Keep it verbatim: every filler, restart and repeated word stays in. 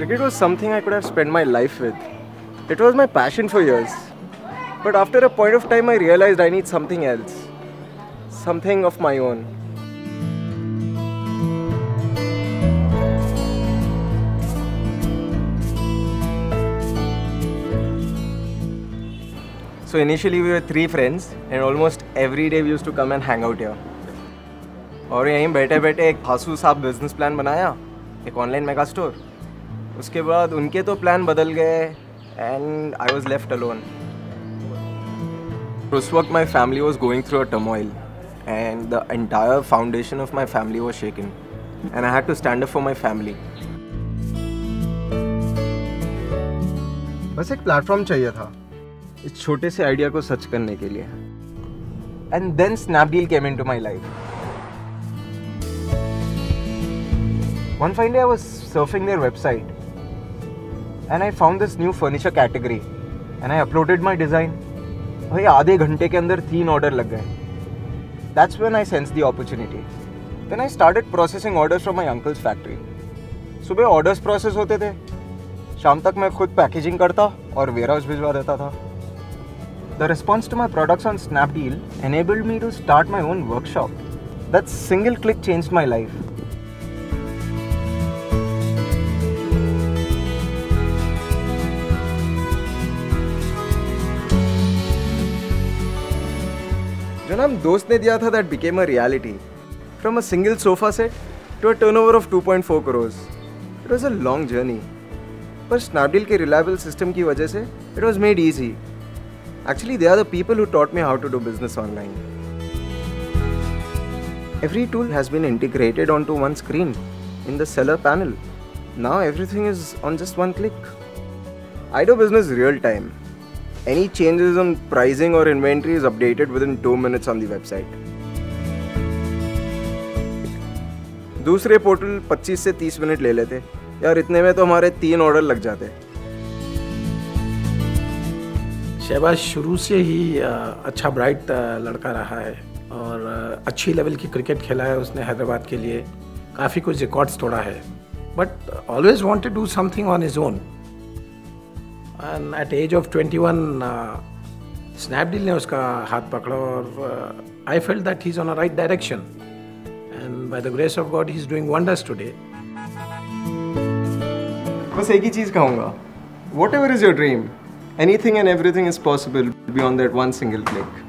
Cricket was something I could have spent my life with. It was my passion for years. But after a point of time, I realized I need something else. Something of my own. So initially we were three friends and almost every day we used to come and hang out here. और यहीं बैठे बैठे एक फासू साहब business plan बनाया, एक online mega store. उसके बाद उनके तो प्लान बदल गए and I was left alone. उस वक्त my family was going through a turmoil and the entire foundation of my family was shaken and I had to stand up for my family. बस एक platform चाहिए था इस छोटे से idea को सच करने के लिए. And then Snapdeal came into my life. One fine day I was surfing their website and I found this new furniture category and I uploaded my design. भाई आधे घंटे के अंदर तीन ऑर्डर लग गए. That's when I sensed the opportunity. Then I started processing orders from my uncle's factory. सुबह orders process होते थे, शाम तक मैं खुद पैकेजिंग करता और वेयरहाउस भिजवा देता था. The response to my products on Snapdeal enabled me to start my own workshop. That single click changed my life. जो नाम दोस्त ने दिया था that became a reality. From a single sofa set to a turnover of two point four crores. It was a long journey. पर Snapdeal के reliable system की वजह से it was made easy. Actually, they are the people who taught me how to do business online. Every tool has been integrated onto one screen in the seller panel. Now everything is on just one click. I do business real time. Any changes on pricing or inventory is updated within two minutes on the website. दूसरे portal पच्चीस से तीस minute ले लेते यार, इतने में तो हमारे तीन ऑर्डर लग जाते. शहबाज शुरू से ही अच्छा ब्राइट लड़का रहा है और अच्छी लेवल की क्रिकेट खेला है उसने हैदराबाद के लिए. काफ़ी कुछ रिकॉर्ड्स तोड़ा है but always wanted to do something on his own. And at age of twenty one Snapdeal ने उसका हाथ पकड़ा और I felt that he is on a right direction and by the grace of God he is doing wonders today. बस एक ही चीज़ कहूँगा, whatever is your dream, anything and everything is possible beyond that one single click.